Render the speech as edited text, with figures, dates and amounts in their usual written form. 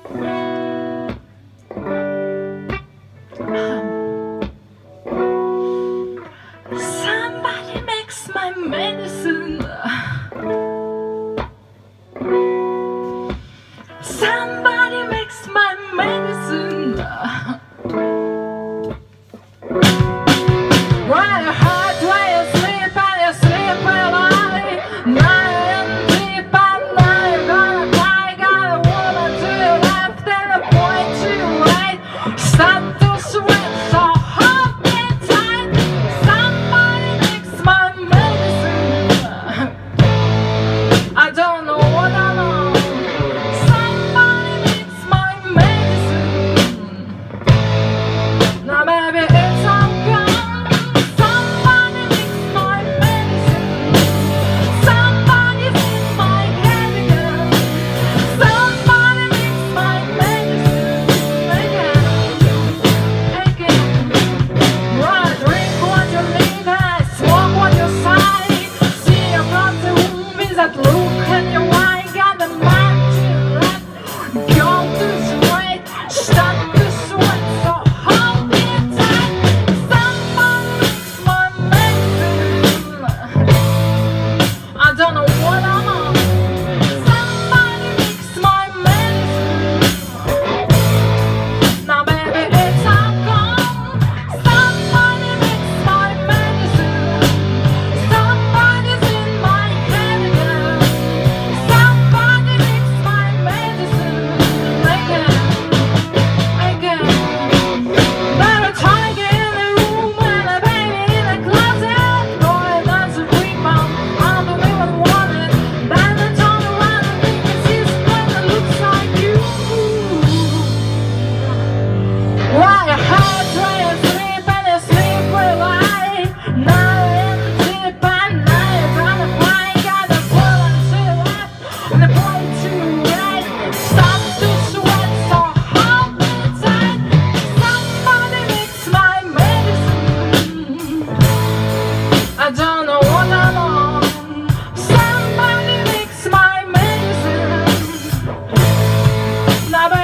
Somebody makes my medicine. Somebody makes my medicine. While your heart, while you sleep and you sleep while I now you're in deep and now you're gonna cry. Got a woman to your left and a boy to your right. Start to sweat, so hold me tight. Somebody makes my medicine. I don't know what I'm on. Somebody makes my medicine. Now baby it's all gone. Somebody makes my medicine. Somebody's in my head again. Somebody makes my medicine again. Right, drink what you need and smoke what you sigh. See across the room is that look in your eye. Got the mind to let go to sweat. Stop to sweat, so hold me tight. Somebody makes my medicine. I don't know what I'm on. Somebody makes my medicine. Now baby it's all gone. Somebody makes my medicine. Somebody's in my head again. Somebody makes my medicine again. Better tiger in the room and a baby in the closet. Boy, that's a dream on. I don't even want it. Then I turn around and think it's his friend that looks like you. While your heart, while you sleep and you sleep with light. Now you're in deep and now you're gonna cry. Got the pull to your left and the pull to your right. Stop to sweat, so hold me tight. Somebody makes my medicine. I don't know what I'm on. Somebody makes my medicine. Now